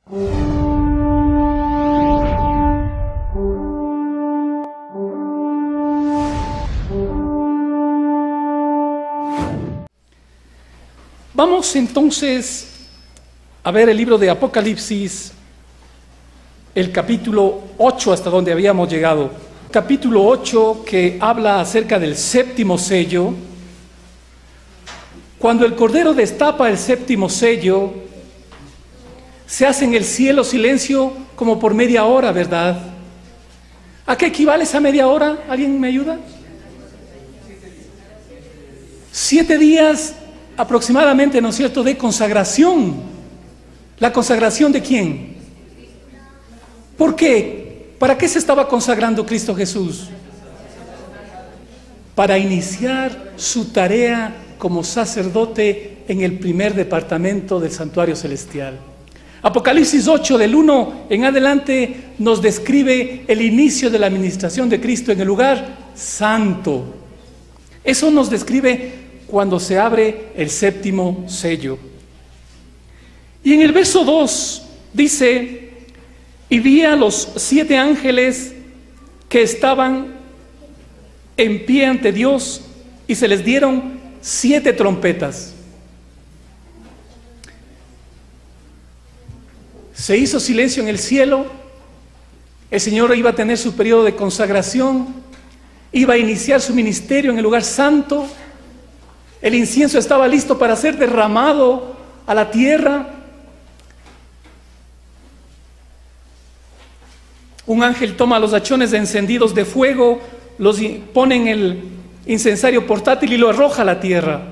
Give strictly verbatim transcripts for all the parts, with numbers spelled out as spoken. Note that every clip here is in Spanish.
Vamos entonces a ver el libro de Apocalipsis, el capítulo ocho, hasta donde habíamos llegado. Capítulo ocho, que habla acerca del séptimo sello. Cuando el Cordero destapa el séptimo sello, se hace en el cielo silencio como por media hora, ¿verdad? ¿A qué equivale esa media hora? ¿Alguien me ayuda? Siete días aproximadamente, ¿no es cierto?, de consagración. ¿La consagración de quién? ¿Por qué? ¿Para qué se estaba consagrando Cristo Jesús? Para iniciar su tarea como sacerdote en el primer departamento del santuario celestial. Apocalipsis ocho, del uno en adelante, nos describe el inicio de la administración de Cristo en el lugar santo. Eso nos describe cuando se abre el séptimo sello. Y en el verso dos dice: y vi a los siete ángeles que estaban en pie ante Dios, y se les dieron siete trompetas. Se hizo silencio en el cielo. El Señor iba a tener su periodo de consagración, iba a iniciar su ministerio en el lugar santo. El incienso estaba listo para ser derramado a la tierra. Un ángel toma los hachones encendidos de fuego, los pone en el incensario portátil y lo arroja a la tierra.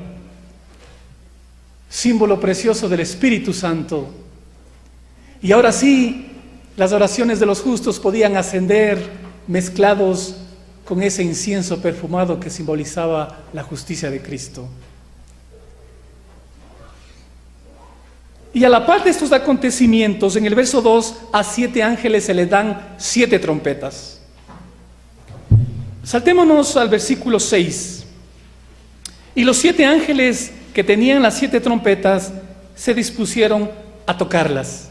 Símbolo precioso del Espíritu Santo. Y ahora sí, las oraciones de los justos podían ascender mezclados con ese incienso perfumado que simbolizaba la justicia de Cristo. Y a la par de estos acontecimientos, en el verso dos, a siete ángeles se les dan siete trompetas. Saltémonos al versículo seis. Y los siete ángeles que tenían las siete trompetas se dispusieron a tocarlas.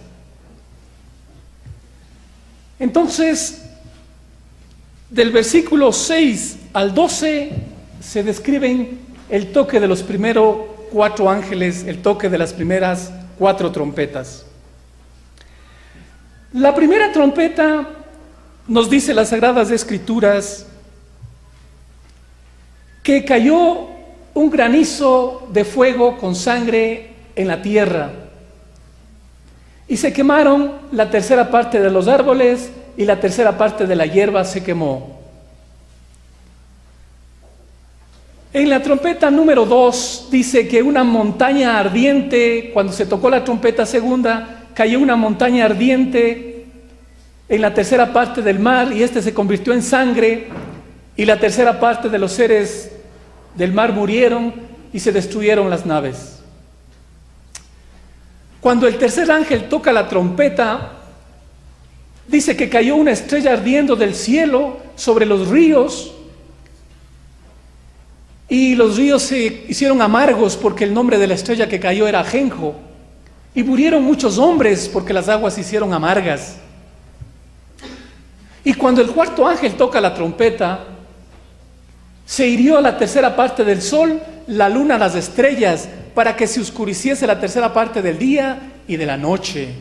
Entonces, del versículo seis al doce se describen el toque de los primeros cuatro ángeles, el toque de las primeras cuatro trompetas. La primera trompeta, nos dice las Sagradas Escrituras, que cayó un granizo de fuego con sangre en la tierra, y se quemaron la tercera parte de los árboles y la tercera parte de la hierba se quemó. En la trompeta número dos dice que una montaña ardiente, cuando se tocó la trompeta segunda, cayó una montaña ardiente en la tercera parte del mar y este se convirtió en sangre, y la tercera parte de los seres del mar murieron y se destruyeron las naves. Cuando el tercer ángel toca la trompeta, dice que cayó una estrella ardiendo del cielo sobre los ríos, y los ríos se hicieron amargos porque el nombre de la estrella que cayó era Ajenjo, y murieron muchos hombres porque las aguas se hicieron amargas. Y cuando el cuarto ángel toca la trompeta, se hirió la tercera parte del sol, la luna, las estrellas, para que se oscureciese la tercera parte del día y de la noche.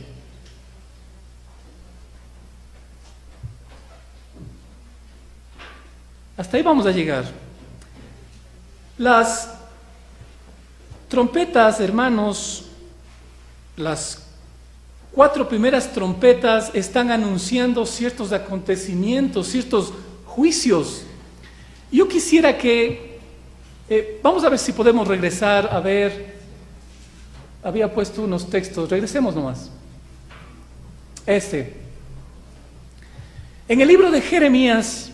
Hasta ahí vamos a llegar. Las trompetas, hermanos, las cuatro primeras trompetas están anunciando ciertos acontecimientos, ciertos juicios. Yo quisiera que, eh, vamos a ver si podemos regresar a ver, había puesto unos textos, regresemos nomás. Este. En el libro de Jeremías,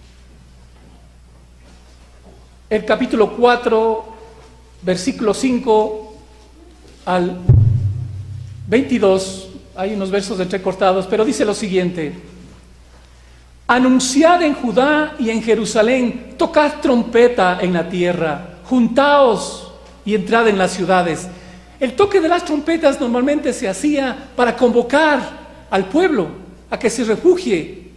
el capítulo cuatro, versículo cinco al veintidós, hay unos versos entrecortados, pero dice lo siguiente: anunciad en Judá y en Jerusalén, tocad trompeta en la tierra, juntaos y entrad en las ciudades. El toque de las trompetas normalmente se hacía para convocar al pueblo a que se refugie.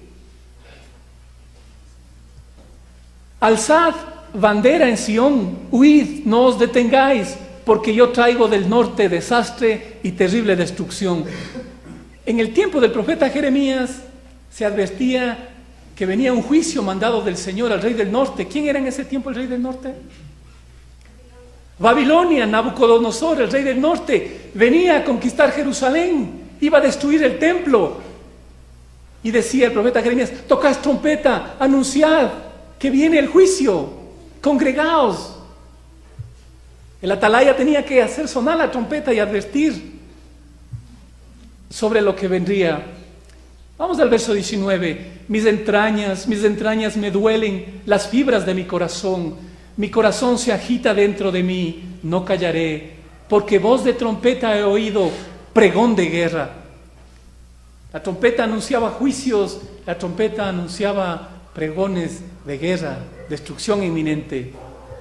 Alzad bandera en Sión, huid, no os detengáis, porque yo traigo del norte desastre y terrible destrucción. En el tiempo del profeta Jeremías se advertía que venía un juicio mandado del Señor al rey del norte. ¿Quién era en ese tiempo el rey del norte? Babilonia, Nabucodonosor, el rey del norte, venía a conquistar Jerusalén, iba a destruir el templo. Y decía el profeta Jeremías: tocad trompeta, anunciad que viene el juicio, congregaos. El atalaya tenía que hacer sonar la trompeta y advertir sobre lo que vendría. Vamos al verso diecinueve. Mis entrañas, mis entrañas me duelen, las fibras de mi corazón. Mi corazón se agita dentro de mí, no callaré, porque voz de trompeta he oído, pregón de guerra. La trompeta anunciaba juicios, la trompeta anunciaba pregones de guerra, destrucción inminente.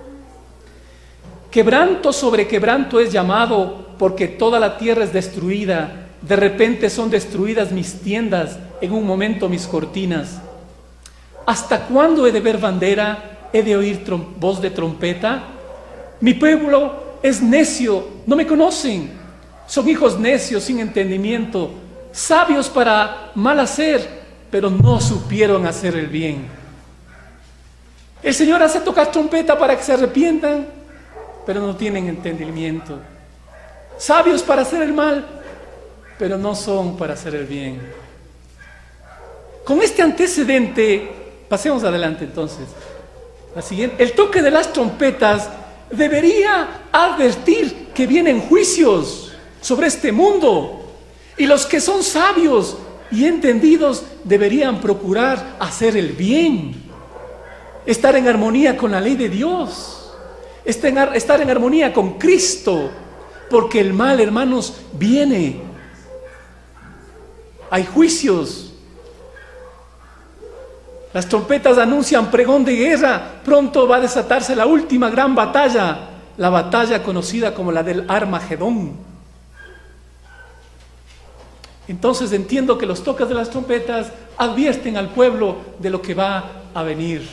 Quebranto sobre quebranto es llamado, porque toda la tierra es destruida. De repente son destruidas mis tiendas, en un momento mis cortinas. ¿Hasta cuándo he de ver bandera? ¿He de oír voz de trompeta? Mi pueblo es necio, no me conocen. Son hijos necios, sin entendimiento, sabios para mal hacer, pero no supieron hacer el bien. El Señor hace tocar trompeta para que se arrepientan, pero no tienen entendimiento. Sabios para hacer el mal, pero no son para hacer el bien. Con este antecedente, pasemos adelante entonces. La siguiente, el toque de las trompetas debería advertir que vienen juicios sobre este mundo, y los que son sabios y entendidos deberían procurar hacer el bien, estar en armonía con la ley de Dios, estar en armonía con Cristo, porque el mal, hermanos, viene. Hay juicios. Las trompetas anuncian pregón de guerra. Pronto va a desatarse la última gran batalla, la batalla conocida como la del Armagedón. Entonces entiendo que los toques de las trompetas advierten al pueblo de lo que va a venir.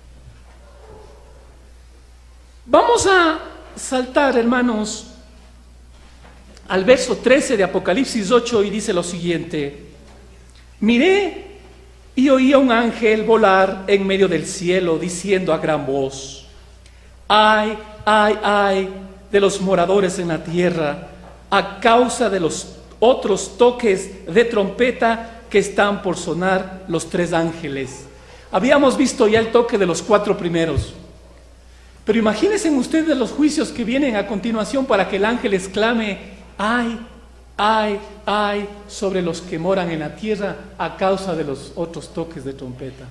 Vamos a saltar, hermanos, al verso trece de Apocalipsis ocho, y dice lo siguiente: miré y oí a un ángel volar en medio del cielo, diciendo a gran voz: ay, ay, ay de los moradores en la tierra, a causa de los otros toques de trompeta que están por sonar los tres ángeles. Habíamos visto ya el toque de los cuatro primeros, pero imagínense ustedes los juicios que vienen a continuación para que el ángel exclame: ay, ay, ay sobre los que moran en la tierra a causa de los otros toques de trompeta.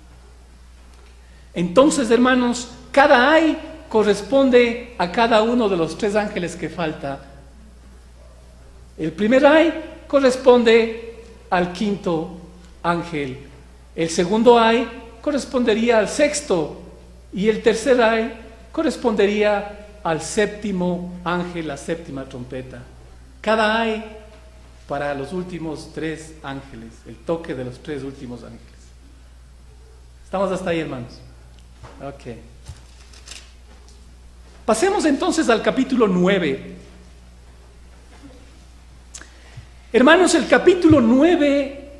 Entonces, hermanos, cada ay corresponde a cada uno de los tres ángeles que falta. El primer ay corresponde al quinto ángel, el segundo ay correspondería al sexto, y el tercer ay correspondería al séptimo ángel, la séptima trompeta. Cada ay para los últimos tres ángeles, el toque de los tres últimos ángeles. ¿Estamos hasta ahí, hermanos? Ok. Pasemos entonces al capítulo nueve. Hermanos, el capítulo nueve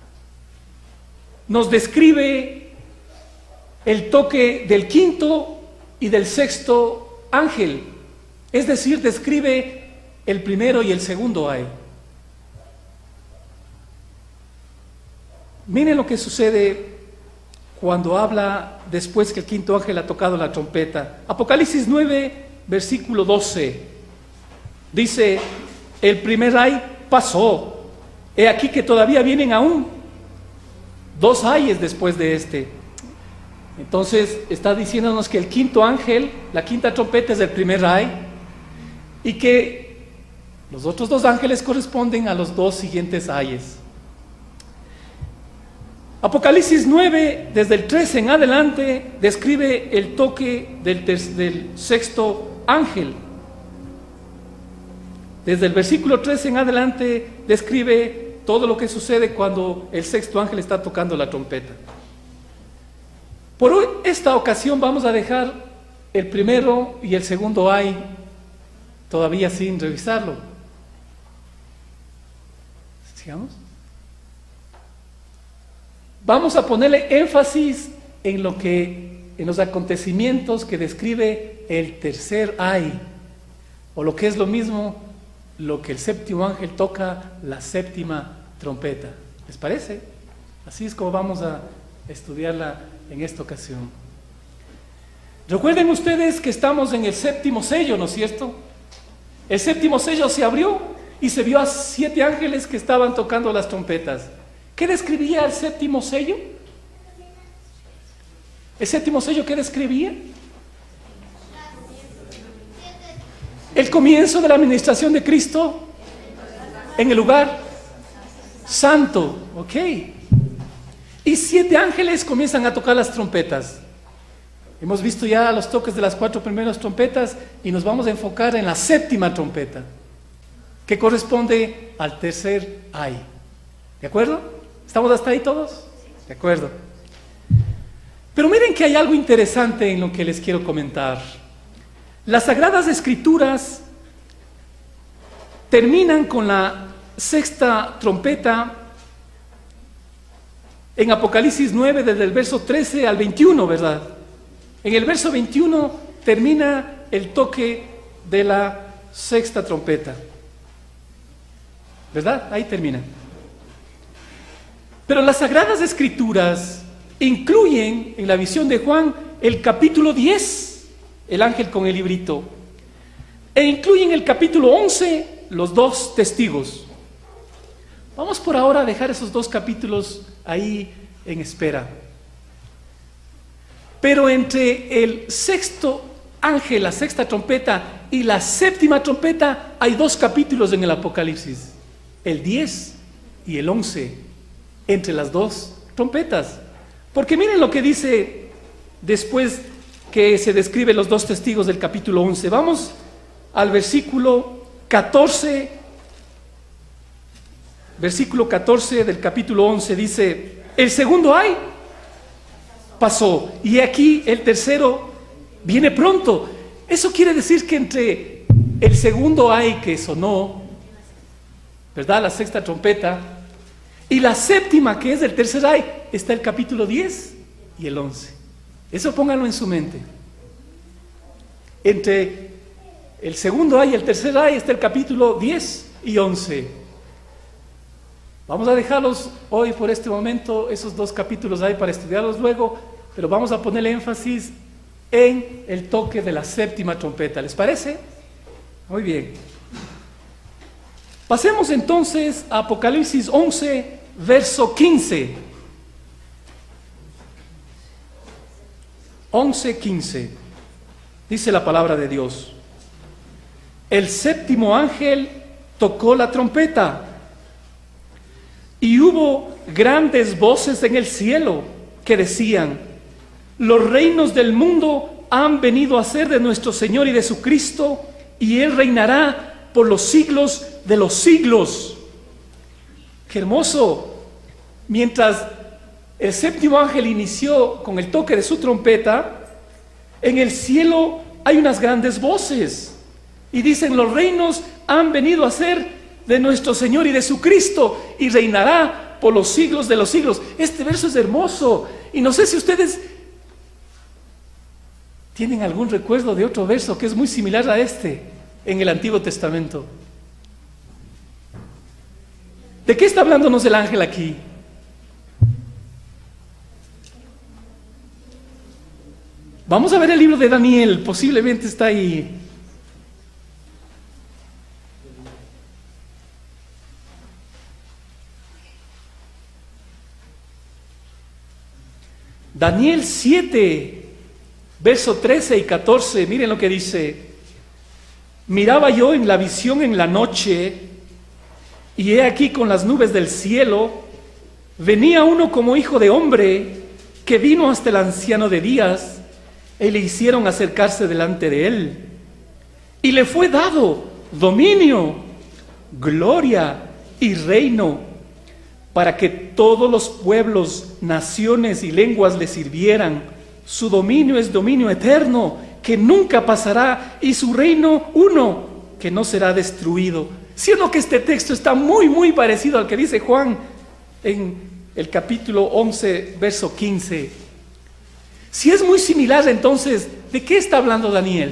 nos describe el toque del quinto y del sexto ángel, es decir, describe el primero y el segundo ay. Miren lo que sucede cuando habla después que el quinto ángel ha tocado la trompeta. Apocalipsis nueve, versículo doce. Dice: el primer ay pasó. He aquí que todavía vienen aún dos ayes después de este. Entonces está diciéndonos que el quinto ángel, la quinta trompeta, es el primer ay, y que los otros dos ángeles corresponden a los dos siguientes ayes. Apocalipsis nueve, desde el trece en adelante, describe el toque del, del sexto ángel. desde el versículo trece en adelante, describe todo lo que sucede cuando el sexto ángel está tocando la trompeta. Por hoy, esta ocasión vamos a dejar el primero y el segundo ay todavía sin revisarlo. Sigamos. Vamos a ponerle énfasis en lo que, en los acontecimientos que describe el tercer ay, o lo que es lo mismo, lo que el séptimo ángel toca, la séptima trompeta. ¿Les parece? Así es como vamos a estudiarla en esta ocasión. Recuerden ustedes que estamos en el séptimo sello, ¿no es cierto? El séptimo sello se abrió y se vio a siete ángeles que estaban tocando las trompetas. ¿Qué describía el séptimo sello? ¿El séptimo sello qué describía? El comienzo de la administración de Cristo en el lugar santo, ¿ok? Y siete ángeles comienzan a tocar las trompetas. Hemos visto ya los toques de las cuatro primeras trompetas y nos vamos a enfocar en la séptima trompeta, que corresponde al tercer ay. ¿De acuerdo? ¿Estamos hasta ahí todos? De acuerdo. Pero miren que hay algo interesante en lo que les quiero comentar. Las Sagradas Escrituras terminan con la sexta trompeta en Apocalipsis nueve, desde el verso trece al veintiuno, ¿verdad? En el verso veintiuno termina el toque de la sexta trompeta, ¿verdad? Ahí termina. Pero las Sagradas Escrituras incluyen en la visión de Juan el capítulo diez, el ángel con el librito, e incluyen el capítulo once, los dos testigos. Vamos por ahora a dejar esos dos capítulos ahí en espera. Pero entre el sexto ángel, la sexta trompeta, y la séptima trompeta hay dos capítulos en el Apocalipsis, el diez y el once, entre las dos trompetas. Porque miren lo que dice después que se describe los dos testigos del capítulo once. Vamos al versículo catorce. Versículo catorce del capítulo once dice: el segundo ay pasó, y aquí el tercero viene pronto. Eso quiere decir que entre el segundo ay que sonó, ¿verdad?, la sexta trompeta, y la séptima, que es el tercer ay, está el capítulo diez y el once. Eso pónganlo en su mente. Entre el segundo ay y el tercer ay está el capítulo diez y once. Vamos a dejarlos hoy por este momento, esos dos capítulos ahí, para estudiarlos luego, pero vamos a ponerle énfasis en el toque de la séptima trompeta. ¿Les parece? Muy bien. Pasemos entonces a Apocalipsis once, verso quince. once, quince. Dice la palabra de Dios: el séptimo ángel tocó la trompeta, y hubo grandes voces en el cielo que decían: los reinos del mundo han venido a ser de nuestro Señor y de su Cristo, y Él reinará por los siglos de los siglos. ¡Qué hermoso! Mientras el séptimo ángel inició con el toque de su trompeta, en el cielo hay unas grandes voces, y dicen: los reinos han venido a ser de nuestro Señor y de su Cristo, y reinará por los siglos de los siglos. Este verso es hermoso, y no sé si ustedes tienen algún recuerdo de otro verso que es muy similar a este en el Antiguo Testamento. ¿De qué está hablándonos el ángel aquí? Vamos a ver el libro de Daniel, posiblemente está ahí. Daniel siete, verso trece y catorce, miren lo que dice: miraba yo en la visión en la noche, y he aquí con las nubes del cielo venía uno como hijo de hombre, que vino hasta el anciano de días, y le hicieron acercarse delante de él, y le fue dado dominio gloria y reino, para que todos los pueblos, naciones y lenguas le sirvieran. Su dominio es dominio eterno, que nunca pasará, y su reino uno, que no será destruido. Siendo que este texto está muy, muy parecido al que dice Juan en el capítulo once, verso quince. Si es muy similar, entonces, ¿de qué está hablando Daniel?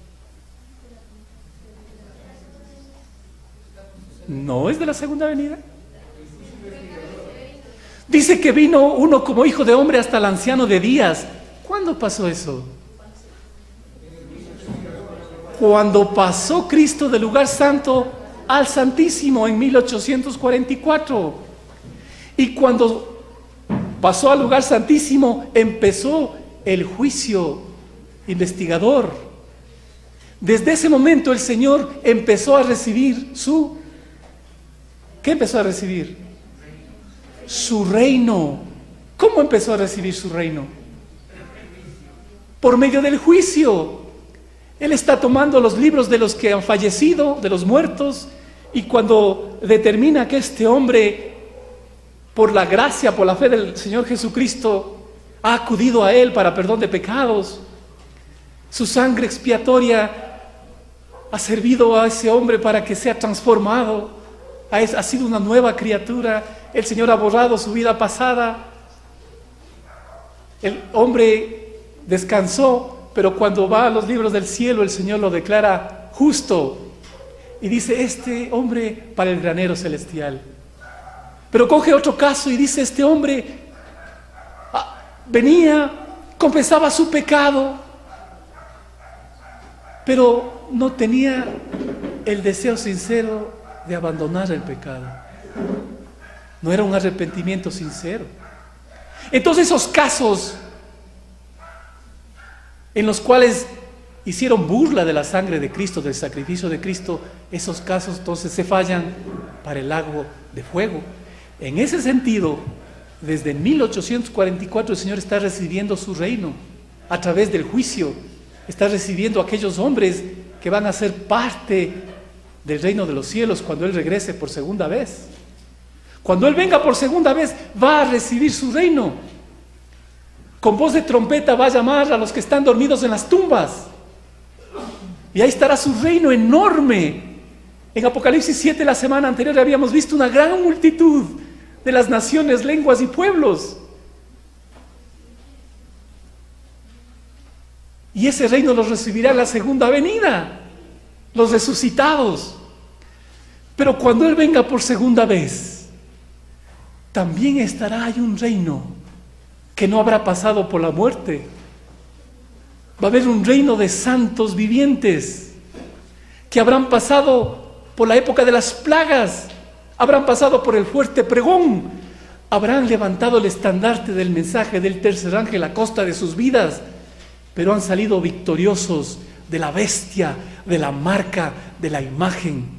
¿No es de la segunda venida? Dice que vino uno como hijo de hombre hasta el anciano de días. ¿Cuándo pasó eso? Cuando pasó Cristo del lugar santo al Santísimo en mil ochocientos cuarenta y cuatro. Y cuando pasó al lugar santísimo, empezó el juicio investigador. Desde ese momento el Señor empezó a recibir su... ¿Qué empezó a recibir? Su reino. ¿Cómo empezó a recibir su reino? Por medio del juicio. Él está tomando los libros de los que han fallecido, de los muertos, y cuando determina que este hombre, por la gracia, por la fe del Señor Jesucristo, ha acudido a Él para perdón de pecados, su sangre expiatoria ha servido a ese hombre para que sea transformado, ha sido una nueva criatura, el Señor ha borrado su vida pasada, el hombre descansó, pero cuando va a los libros del cielo el Señor lo declara justo y dice: este hombre para el granero celestial. Pero coge otro caso y dice: este hombre ah, venía, confesaba su pecado, pero no tenía el deseo sincero de abandonar el pecado. No era un arrepentimiento sincero. Entonces esos casos en los cuales hicieron burla de la sangre de Cristo, del sacrificio de Cristo, esos casos entonces se fallan para el lago de fuego. En ese sentido, desde mil ochocientos cuarenta y cuatro el Señor está recibiendo su reino a través del juicio, está recibiendo a aquellos hombres que van a ser parte del reino de los cielos cuando Él regrese por segunda vez. Cuando Él venga por segunda vez, va a recibir su reino. Con voz de trompeta va a llamar a los que están dormidos en las tumbas. Y ahí estará su reino enorme. En Apocalipsis siete, la semana anterior, habíamos visto una gran multitud de las naciones, lenguas y pueblos. Y ese reino los recibirá en la segunda venida, los resucitados. Pero cuando Él venga por segunda vez, también estará ahí un reino que no habrá pasado por la muerte. Va a haber un reino de santos vivientes que habrán pasado por la época de las plagas, habrán pasado por el fuerte pregón, habrán levantado el estandarte del mensaje del tercer ángel a costa de sus vidas, pero han salido victoriosos de la bestia, de la marca, de la imagen.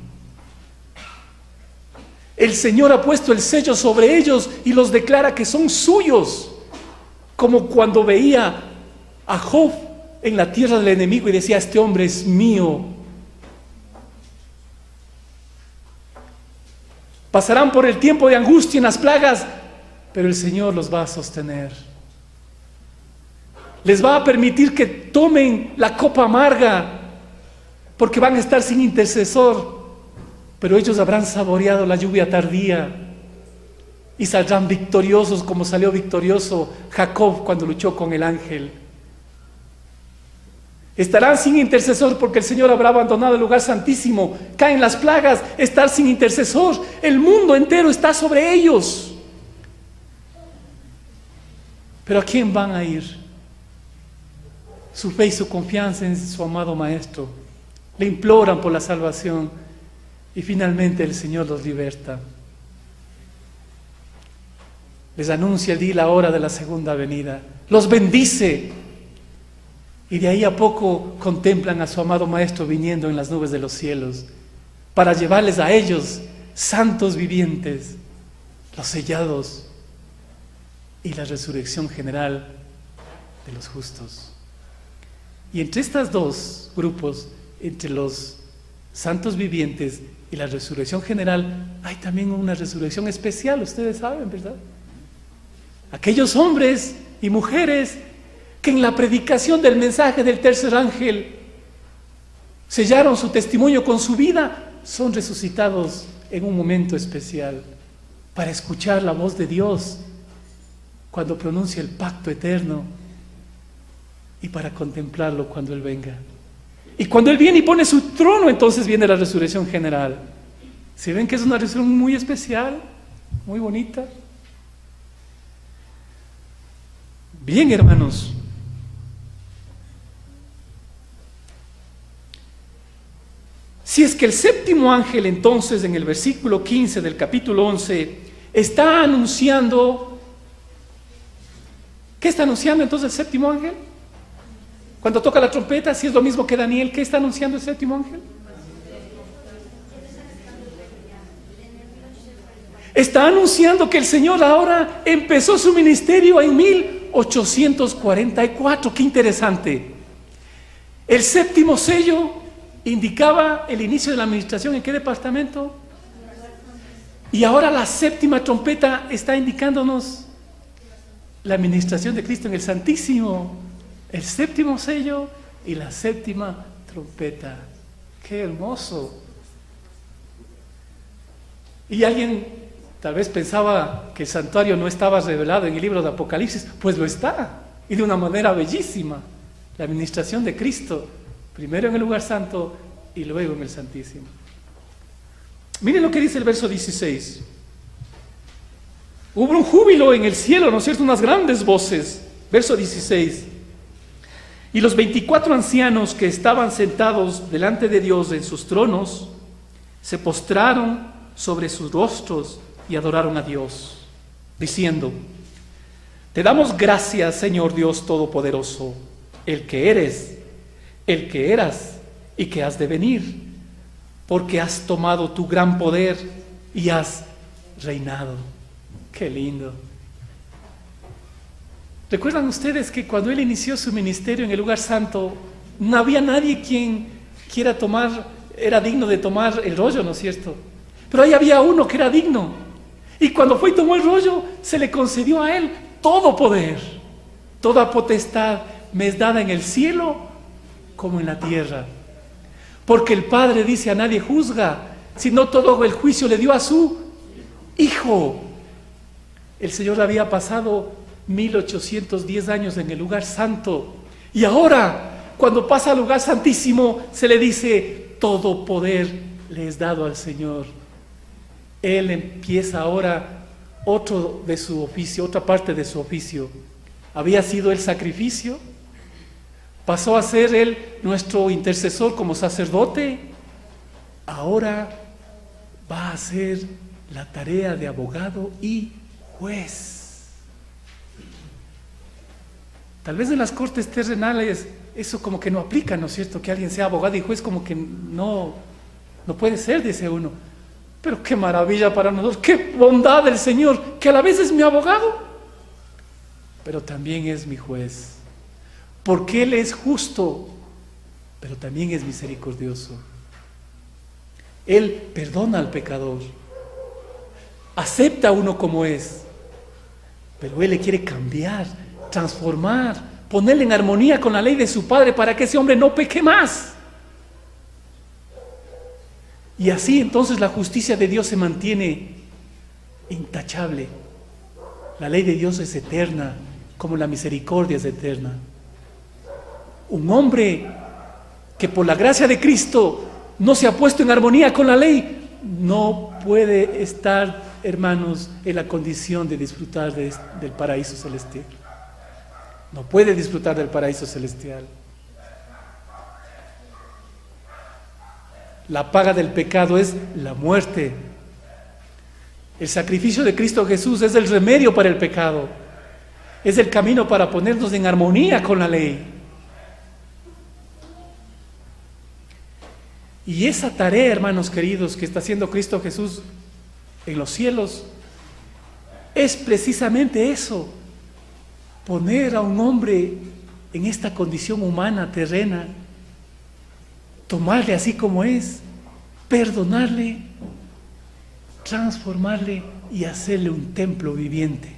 El Señor ha puesto el sello sobre ellos y los declara que son suyos, como cuando veía a Job en la tierra del enemigo y decía: este hombre es mío. Pasarán por el tiempo de angustia en las plagas, pero el Señor los va a sostener. Les va a permitir que tomen la copa amarga, porque van a estar sin intercesor, pero ellos habrán saboreado la lluvia tardía y saldrán victoriosos como salió victorioso Jacob cuando luchó con el ángel. Estarán sin intercesor porque el Señor habrá abandonado el lugar santísimo. Caen las plagas, estar sin intercesor. El mundo entero está sobre ellos. Pero ¿a quién van a ir? Su fe y su confianza en su amado Maestro. Le imploran por la salvación y finalmente el Señor los liberta. Les anuncia el día y la hora de la segunda venida. Los bendice. Y de ahí a poco contemplan a su amado Maestro viniendo en las nubes de los cielos para llevarles a ellos, santos vivientes, los sellados y la resurrección general de los justos. Y entre estos dos grupos, entre los santos vivientes y la resurrección general, hay también una resurrección especial, ustedes saben, ¿verdad? Aquellos hombres y mujeres que en la predicación del mensaje del tercer ángel sellaron su testimonio con su vida, son resucitados en un momento especial para escuchar la voz de Dios cuando pronuncia el pacto eterno y para contemplarlo cuando Él venga. Y cuando Él viene y pone su trono, entonces viene la resurrección general. ¿Se ven que es una resurrección muy especial, muy bonita? Bien, hermanos. Si es que el séptimo ángel, entonces, en el versículo quince del capítulo once, está anunciando... ¿Qué está anunciando entonces el séptimo ángel? Cuando toca la trompeta, si es lo mismo que Daniel, ¿qué está anunciando el séptimo ángel? Está anunciando que el Señor ahora empezó su ministerio en mil ochocientos cuarenta y cuatro. ¡Qué interesante! El séptimo sello indicaba el inicio de la administración. ¿En qué departamento? Y ahora la séptima trompeta está indicándonos la administración de Cristo en el Santísimo. El séptimo sello y la séptima trompeta. ¡Qué hermoso! Y alguien tal vez pensaba que el santuario no estaba revelado en el libro de Apocalipsis. Pues lo está, y de una manera bellísima. La administración de Cristo, primero en el lugar santo y luego en el Santísimo. Miren lo que dice el verso dieciséis. Hubo un júbilo en el cielo, ¿no es cierto? Unas grandes voces. Verso dieciséis. Y los veinticuatro ancianos que estaban sentados delante de Dios en sus tronos, se postraron sobre sus rostros y adoraron a Dios, diciendo: Te damos gracias, Señor Dios Todopoderoso, el que eres, el que eras y que has de venir, porque has tomado tu gran poder y has reinado. ¡Qué lindo! ¿Recuerdan ustedes que cuando Él inició su ministerio en el lugar santo, no había nadie quien quiera tomar, era digno de tomar el rollo, ¿no es cierto? Pero ahí había uno que era digno. Y cuando fue y tomó el rollo, se le concedió a Él todo poder. Toda potestad me es dada en el cielo como en la tierra. Porque el Padre dice: a nadie juzga, sino todo el juicio le dio a su Hijo. El Señor había pasado mil ochocientos diez años en el lugar santo, y ahora, cuando pasa al lugar santísimo, se le dice: todo poder le es dado al Señor. Él empieza ahora otro de su oficio, otra parte de su oficio. Había sido el sacrificio, pasó a ser Él nuestro intercesor como sacerdote, ahora va a hacer la tarea de abogado y juez. Tal vez en las cortes terrenales eso como que no aplica, ¿no es cierto? Que alguien sea abogado y juez como que no, no puede ser, dice uno. Pero qué maravilla para nosotros, qué bondad del Señor, que a la vez es mi abogado, pero también es mi juez. Porque Él es justo, pero también es misericordioso. Él perdona al pecador, acepta a uno como es, pero Él le quiere cambiar, transformar, ponerle en armonía con la ley de su Padre para que ese hombre no peque más. Y así entonces la justicia de Dios se mantiene intachable. La ley de Dios es eterna, como la misericordia es eterna. Un hombre que por la gracia de Cristo no se ha puesto en armonía con la ley, no puede estar, hermanos, en la condición de disfrutar de, del paraíso celestial. No puede disfrutar del paraíso celestial. La paga del pecado es la muerte. El sacrificio de Cristo Jesús es el remedio para el pecado. Es el camino para ponernos en armonía con la ley. Y esa tarea, hermanos queridos, que está haciendo Cristo Jesús en los cielos, es precisamente eso: poner a un hombre en esta condición humana, terrena, tomarle así como es perdonarle, transformarle y hacerle un templo viviente.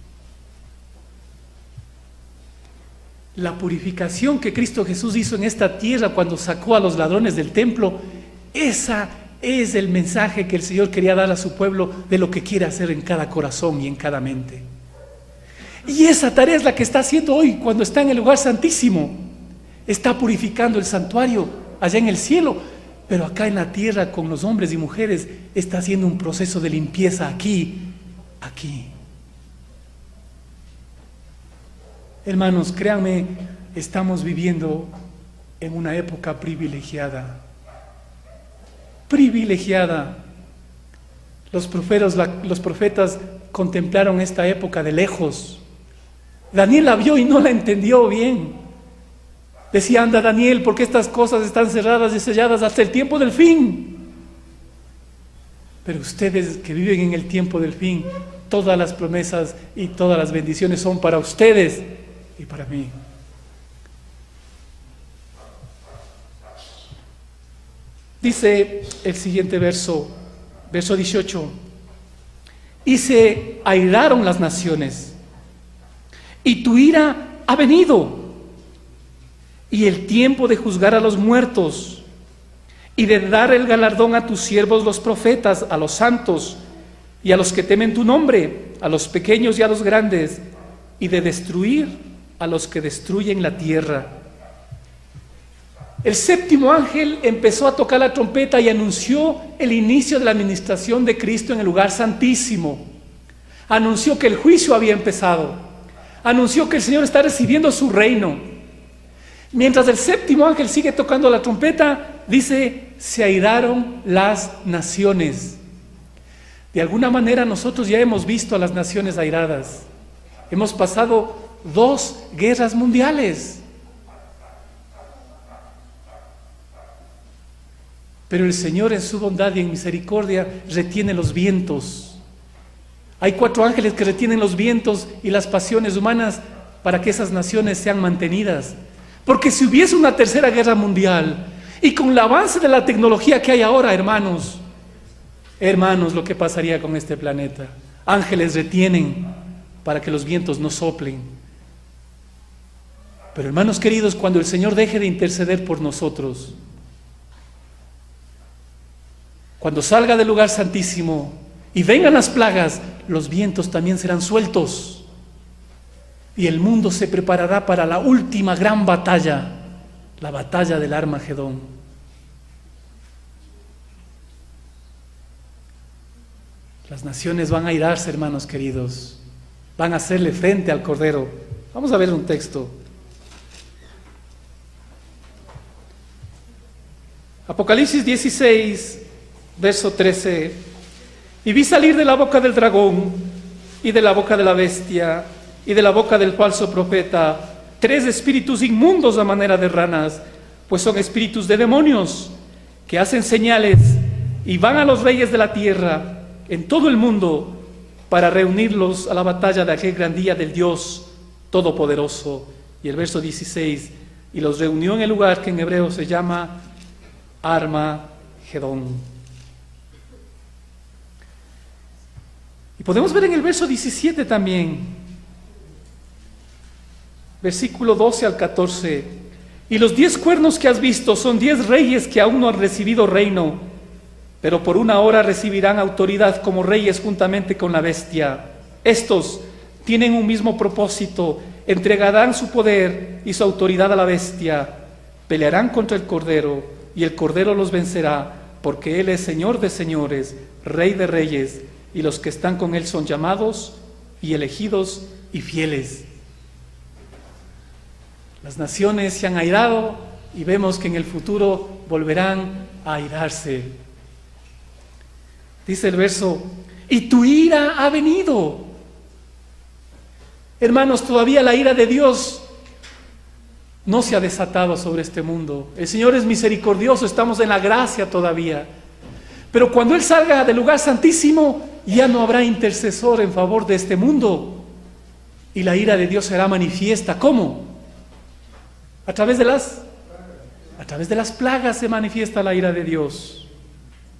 La purificación que Cristo Jesús hizo en esta tierra cuando sacó a los ladrones del templo, esa es el mensaje que el Señor quería dar a su pueblo de lo que quiere hacer en cada corazón y en cada mente. Y esa tarea es la que está haciendo hoy cuando está en el lugar santísimo. Está purificando el santuario allá en el cielo, pero acá en la tierra con los hombres y mujeres está haciendo un proceso de limpieza aquí, aquí. Hermanos, créanme, estamos viviendo en una época privilegiada. Privilegiada. Los profetas, los profetas contemplaron esta época de lejos. Daniel la vio y no la entendió bien. Decía, anda Daniel, porque estas cosas están cerradas y selladas hasta el tiempo del fin. Pero ustedes que viven en el tiempo del fin, todas las promesas y todas las bendiciones son para ustedes y para mí. Dice el siguiente verso, verso dieciocho, y se airaron las naciones, y tu ira ha venido, y el tiempo de juzgar a los muertos, y de dar el galardón a tus siervos los profetas, a los santos, y a los que temen tu nombre, a los pequeños y a los grandes, y de destruir a los que destruyen la tierra. El séptimo ángel empezó a tocar la trompeta y anunció el inicio de la administración de Cristo en el lugar santísimo. Anunció que el juicio había empezado. Anunció que el Señor está recibiendo su reino. Mientras el séptimo ángel sigue tocando la trompeta, dice, se airaron las naciones. De alguna manera nosotros ya hemos visto a las naciones airadas. Hemos pasado dos guerras mundiales. Pero el Señor en su bondad y en misericordia retiene los vientos. Hay cuatro ángeles que retienen los vientos y las pasiones humanas para que esas naciones sean mantenidas. Porque si hubiese una tercera guerra mundial y con el avance de la tecnología que hay ahora, hermanos, hermanos, lo que pasaría con este planeta. Ángeles retienen para que los vientos no soplen. Pero hermanos queridos, cuando el Señor deje de interceder por nosotros, cuando salga del lugar santísimo y vengan las plagas, los vientos también serán sueltos y el mundo se preparará para la última gran batalla, la batalla del Armagedón. Las naciones van a airarse, hermanos queridos, van a hacerle frente al Cordero. Vamos a ver un texto. Apocalipsis dieciséis, verso trece. Y vi salir de la boca del dragón, y de la boca de la bestia, y de la boca del falso profeta, tres espíritus inmundos a manera de ranas, pues son espíritus de demonios, que hacen señales, y van a los reyes de la tierra, en todo el mundo, para reunirlos a la batalla de aquel gran día del Dios Todopoderoso. Y el verso dieciséis, y los reunió en el lugar que en hebreo se llama Armagedón. Y podemos ver en el verso diecisiete también, versículo doce al catorce, y los diez cuernos que has visto son diez reyes que aún no han recibido reino, pero por una hora recibirán autoridad como reyes juntamente con la bestia. Estos tienen un mismo propósito, entregarán su poder y su autoridad a la bestia, pelearán contra el Cordero, y el Cordero los vencerá, porque Él es Señor de señores, Rey de reyes, y los que están con Él son llamados y elegidos y fieles. Las naciones se han airado y vemos que en el futuro volverán a airarse. Dice el verso, y tu ira ha venido. Hermanos, todavía la ira de Dios no se ha desatado sobre este mundo. El Señor es misericordioso, estamos en la gracia todavía. Pero cuando Él salga del lugar santísimo, ya no habrá intercesor en favor de este mundo. Y la ira de Dios será manifiesta. ¿Cómo? A través de las, a través de las plagas se manifiesta la ira de Dios.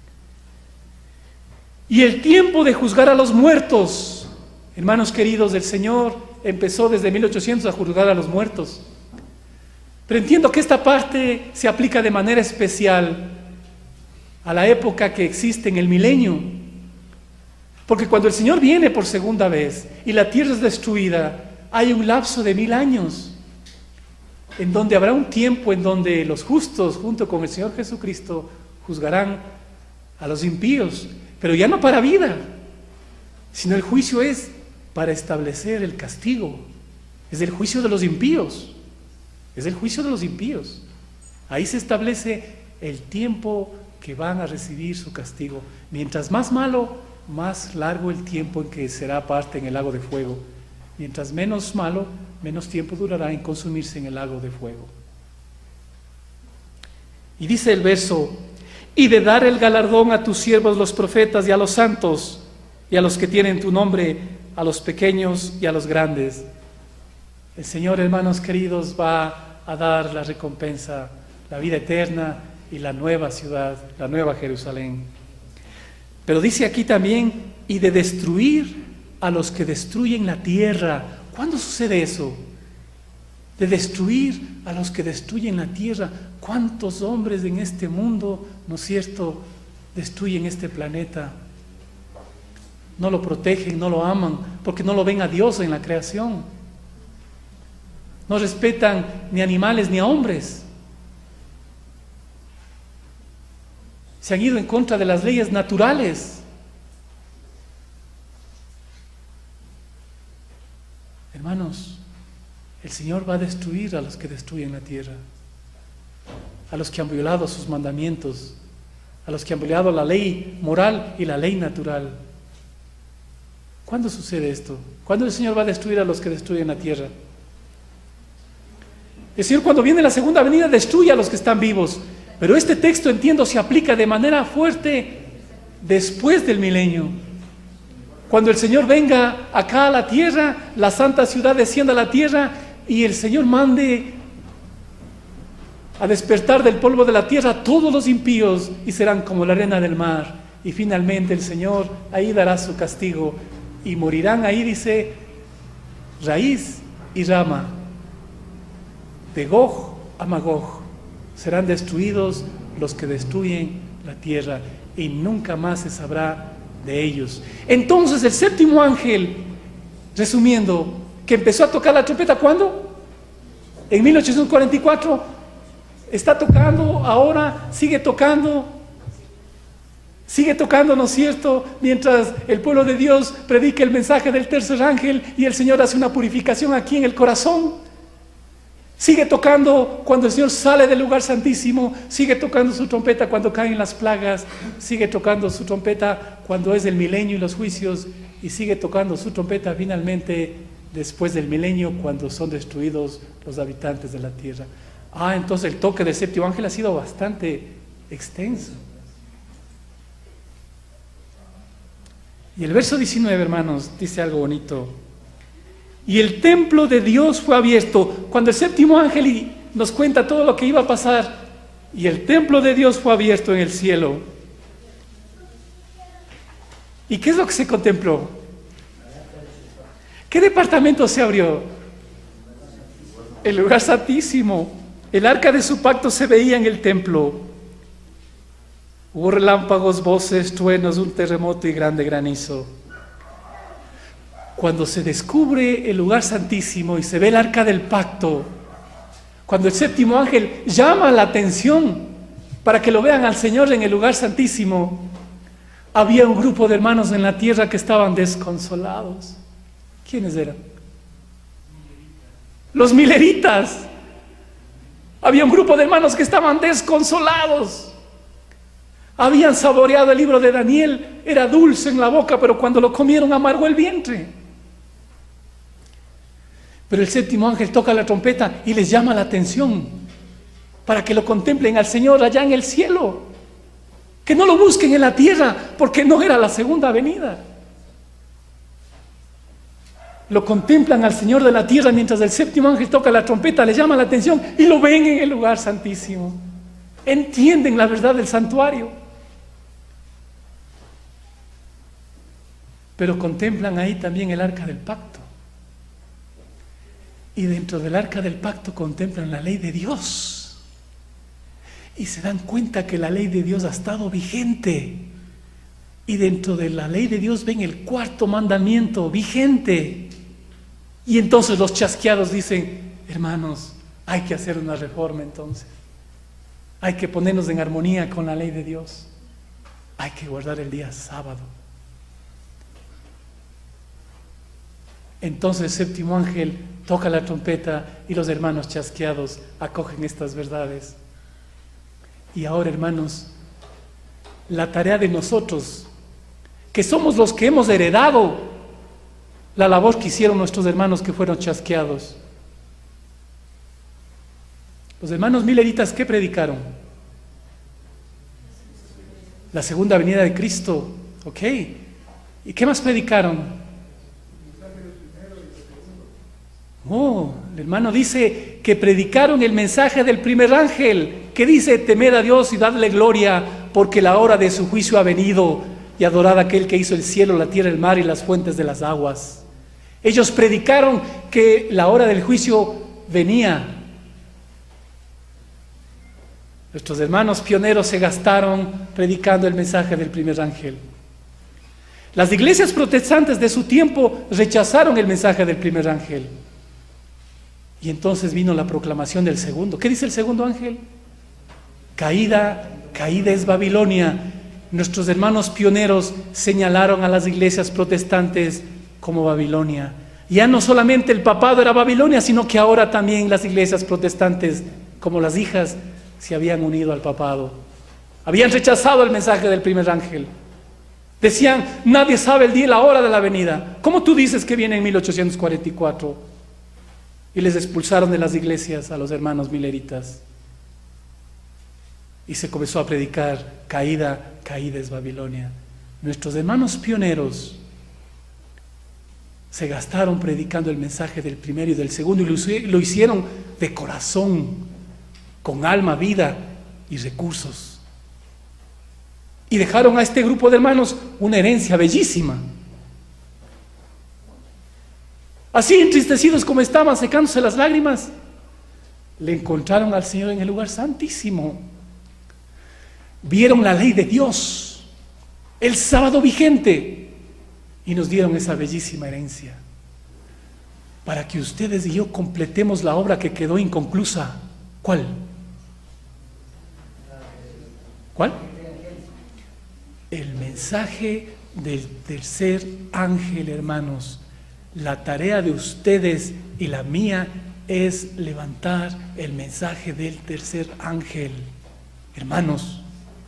Y el tiempo de juzgar a los muertos, hermanos queridos, el Señor empezó desde mil ochocientos a juzgar a los muertos. Pero entiendo que esta parte se aplica de manera especial a la época que existe en el milenio. Porque cuando el Señor viene por segunda vez y la tierra es destruida, hay un lapso de mil años en donde habrá un tiempo en donde los justos, junto con el Señor Jesucristo, juzgarán a los impíos, pero ya no para vida, sino el juicio es para establecer el castigo. Es el juicio de los impíos, es el juicio de los impíos. Ahí se establece el tiempo que van a recibir su castigo. Mientras más malo, más largo el tiempo en que será parte en el lago de fuego. Mientras menos malo, menos tiempo durará en consumirse en el lago de fuego. Y dice el verso: y de dar el galardón a tus siervos los profetas y a los santos y a los que tienen tu nombre, a los pequeños y a los grandes. El Señor, hermanos queridos, va a dar la recompensa, la vida eterna y la nueva ciudad, la nueva Jerusalén. Pero dice aquí también: y de destruir a los que destruyen la tierra. ¿Cuándo sucede eso? De destruir a los que destruyen la tierra. ¿Cuántos hombres en este mundo, no es cierto, destruyen este planeta? No lo protegen, no lo aman, porque no lo ven a Dios en la creación. No respetan ni animales ni a hombres. Se han ido en contra de las leyes naturales. Hermanos, el Señor va a destruir a los que destruyen la tierra, a los que han violado sus mandamientos, a los que han violado la ley moral y la ley natural. ¿Cuándo sucede esto? ¿Cuándo el Señor va a destruir a los que destruyen la tierra? El Señor, cuando viene la segunda venida, destruye a los que están vivos. Pero este texto, entiendo, se aplica de manera fuerte después del milenio. Cuando el Señor venga acá a la tierra, la santa ciudad descienda a la tierra y el Señor mande a despertar del polvo de la tierra a todos los impíos y serán como la arena del mar. Y finalmente el Señor ahí dará su castigo y morirán ahí, dice, raíz y rama, de Gog a Magog. Serán destruidos los que destruyen la tierra y nunca más se sabrá de ellos. Entonces el séptimo ángel, resumiendo, que empezó a tocar la trompeta, ¿cuándo? En mil ochocientos cuarenta y cuatro. Está tocando ahora, sigue tocando, sigue tocando, ¿no es cierto? Mientras el pueblo de Dios predica el mensaje del tercer ángel y el Señor hace una purificación aquí en el corazón. Sigue tocando cuando el Señor sale del lugar santísimo, sigue tocando su trompeta cuando caen las plagas, sigue tocando su trompeta cuando es el milenio y los juicios, y sigue tocando su trompeta finalmente después del milenio cuando son destruidos los habitantes de la tierra. Ah, entonces el toque del séptimo ángel ha sido bastante extenso. Y el verso diecinueve, hermanos, dice algo bonito. Y el templo de Dios fue abierto. Cuando el séptimo ángel nos cuenta todo lo que iba a pasar, y el templo de Dios fue abierto en el cielo. ¿Y qué es lo que se contempló? ¿Qué departamento se abrió? El lugar santísimo. El arca de su pacto se veía en el templo. Hubo relámpagos, voces, truenos, un terremoto y grande granizo. Cuando se descubre el lugar santísimo y se ve el arca del pacto, cuando el séptimo ángel llama la atención para que lo vean al Señor en el lugar santísimo, había un grupo de hermanos en la tierra que estaban desconsolados. ¿Quiénes eran? Los mileritas. Había un grupo de hermanos que estaban desconsolados. Habían saboreado el libro de Daniel, era dulce en la boca, pero cuando lo comieron amargó el vientre. Pero el séptimo ángel toca la trompeta y les llama la atención para que lo contemplen al Señor allá en el cielo, que no lo busquen en la tierra, porque no era la segunda venida. Lo contemplan al Señor de la tierra mientras el séptimo ángel toca la trompeta, les llama la atención y lo ven en el lugar santísimo. Entienden la verdad del santuario. pero contemplan ahí también el arca del pacto. Y dentro del arca del pacto contemplan la ley de Dios. Y se dan cuenta que la ley de Dios ha estado vigente. Y dentro de la ley de Dios ven el cuarto mandamiento vigente. Y entonces los chasqueados dicen, hermanos, hay que hacer una reforma entonces. Hay que ponernos en armonía con la ley de Dios. Hay que guardar el día sábado. Entonces el séptimo ángel toca la trompeta y los hermanos chasqueados acogen estas verdades. Y ahora, hermanos, la tarea de nosotros, que somos los que hemos heredado la labor que hicieron nuestros hermanos que fueron chasqueados. Los hermanos mileritas, ¿qué predicaron? La segunda venida de Cristo, ¿ok? ¿Y qué más predicaron? Oh, el hermano dice que predicaron el mensaje del primer ángel, que dice, temed a Dios y dadle gloria, porque la hora de su juicio ha venido, y adorad a aquel que hizo el cielo, la tierra, el mar y las fuentes de las aguas. Ellos predicaron que la hora del juicio venía. Nuestros hermanos pioneros se gastaron predicando el mensaje del primer ángel. Las iglesias protestantes de su tiempo rechazaron el mensaje del primer ángel. Y entonces vino la proclamación del segundo. ¿Qué dice el segundo ángel? Caída, caída es Babilonia. Nuestros hermanos pioneros señalaron a las iglesias protestantes como Babilonia. Ya no solamente el papado era Babilonia, sino que ahora también las iglesias protestantes, como las hijas, se habían unido al papado. Habían rechazado el mensaje del primer ángel. Decían, nadie sabe el día y la hora de la venida. ¿Cómo tú dices que viene en mil ochocientos cuarenta y cuatro? Y les expulsaron de las iglesias a los hermanos mileritas. Y se comenzó a predicar, caída, caída es Babilonia. Nuestros hermanos pioneros se gastaron predicando el mensaje del primero y del segundo, y lo hicieron de corazón, con alma, vida y recursos. Y dejaron a este grupo de hermanos una herencia bellísima. Así entristecidos como estaban, secándose las lágrimas, le encontraron al Señor en el lugar santísimo. Vieron la ley de Dios, el sábado vigente, y nos dieron esa bellísima herencia para que ustedes y yo completemos la obra que quedó inconclusa. ¿Cuál? ¿Cuál? El mensaje del tercer ángel, hermanos. La tarea de ustedes y la mía es levantar el mensaje del tercer ángel. Hermanos,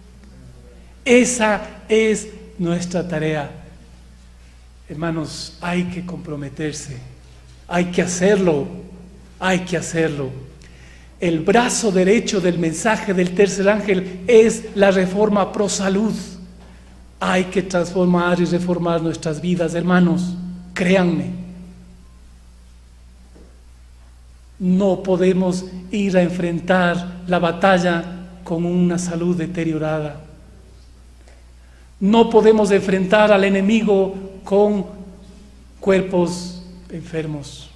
esa es nuestra tarea. Hermanos, hay que comprometerse, hay que hacerlo, hay que hacerlo. El brazo derecho del mensaje del tercer ángel es la reforma pro salud. Hay que transformar y reformar nuestras vidas, hermanos. Créanme, no podemos ir a enfrentar la batalla con una salud deteriorada. No podemos enfrentar al enemigo con cuerpos enfermos.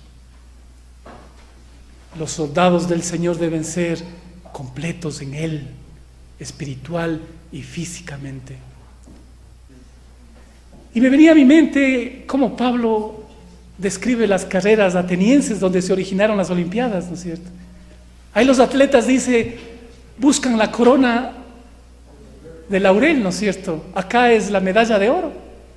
Los soldados del Señor deben ser completos en Él, espiritual y físicamente. Y me venía a mi mente cómo Pablo describe las carreras atenienses donde se originaron las Olimpiadas, ¿no es cierto? Ahí los atletas, dice, buscan la corona de laurel, ¿no es cierto? Acá es la medalla de oro.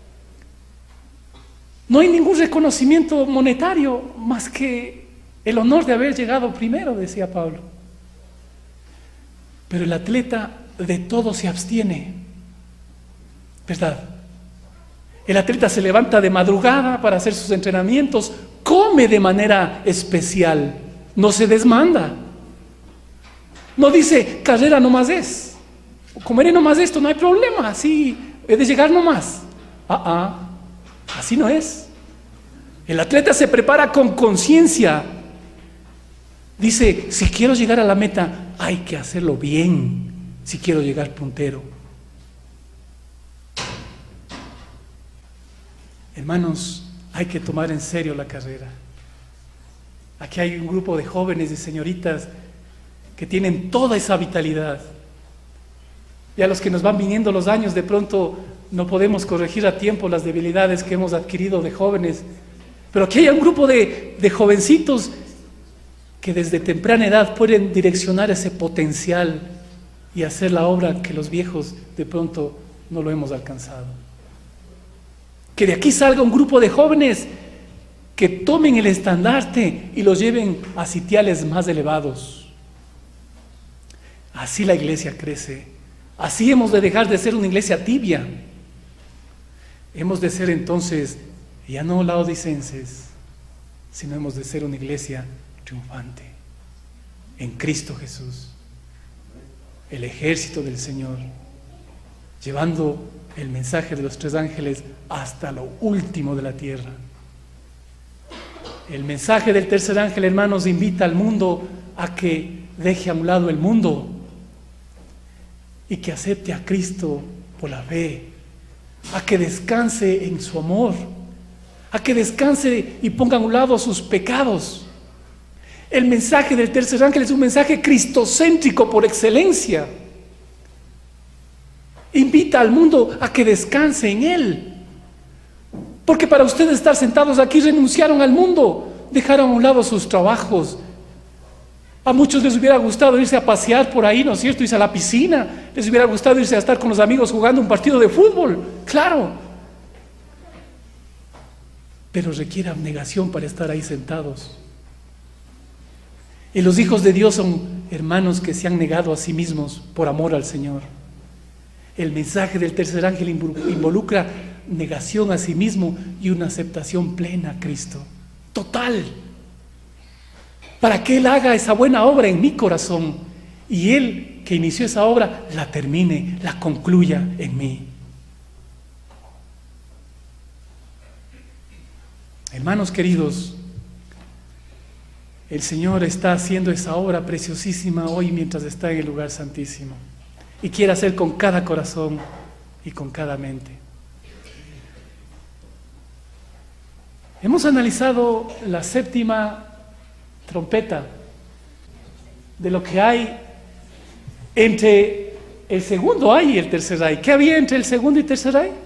No hay ningún reconocimiento monetario más que el honor de haber llegado primero, decía Pablo. Pero el atleta de todo se abstiene, ¿verdad? El atleta se levanta de madrugada para hacer sus entrenamientos, come de manera especial, no se desmanda. No dice, carrera nomás es, comeré nomás esto, no hay problema, así he de llegar nomás. Ah, ah, así no es. El atleta se prepara con conciencia. Dice, si quiero llegar a la meta, hay que hacerlo bien, si quiero llegar puntero. Hermanos, hay que tomar en serio la carrera. Aquí hay un grupo de jóvenes y señoritas que tienen toda esa vitalidad. Y a los que nos van viniendo los años, de pronto no podemos corregir a tiempo las debilidades que hemos adquirido de jóvenes. Pero aquí hay un grupo de, de jovencitos que desde temprana edad pueden direccionar ese potencial y hacer la obra que los viejos de pronto no lo hemos alcanzado. Que de aquí salga un grupo de jóvenes que tomen el estandarte y los lleven a sitiales más elevados. Así la iglesia crece. Así hemos de dejar de ser una iglesia tibia. Hemos de ser entonces ya no laodicenses, sino hemos de ser una iglesia triunfante en Cristo Jesús, el ejército del Señor, llevando el mensaje de los tres ángeles hasta lo último de la tierra. El mensaje del tercer ángel, hermanos, invita al mundo a que deje a un lado el mundo y que acepte a Cristo por la fe, a que descanse en su amor, a que descanse y ponga a un lado sus pecados. El mensaje del tercer ángel es un mensaje cristocéntrico por excelencia. Invita al mundo a que descanse en Él. Porque para ustedes estar sentados aquí renunciaron al mundo, dejaron a un lado sus trabajos. A muchos les hubiera gustado irse a pasear por ahí, ¿no es cierto? Irse a la piscina, les hubiera gustado irse a estar con los amigos jugando un partido de fútbol, claro. Pero requiere abnegación para estar ahí sentados. Y los hijos de Dios son hermanos que se han negado a sí mismos por amor al Señor. El mensaje del tercer ángel involucra negación a sí mismo y una aceptación plena a Cristo, total, para que Él haga esa buena obra en mi corazón y Él que inició esa obra la termine, la concluya en mí. Hermanos queridos, el Señor está haciendo esa obra preciosísima hoy mientras está en el lugar santísimo y quiere hacer con cada corazón y con cada mente. Hemos analizado la séptima trompeta de lo que hay entre el segundo ay y el tercer ay. ¿Qué había entre el segundo y tercer ay?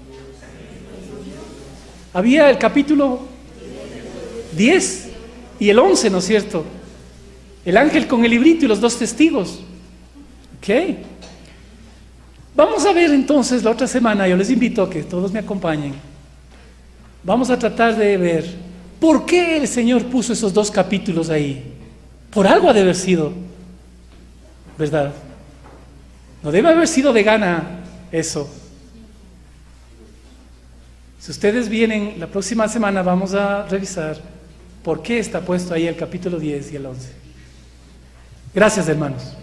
Había el capítulo diez y el once, ¿no es cierto? El ángel con el librito y los dos testigos. Ok. Vamos a ver entonces la otra semana, yo les invito a que todos me acompañen. Vamos a tratar de ver por qué el Señor puso esos dos capítulos ahí. Por algo ha de haber sido, ¿verdad? No debe haber sido de gana eso. Si ustedes vienen la próxima semana, vamos a revisar por qué está puesto ahí el capítulo diez y el once. Gracias, hermanos.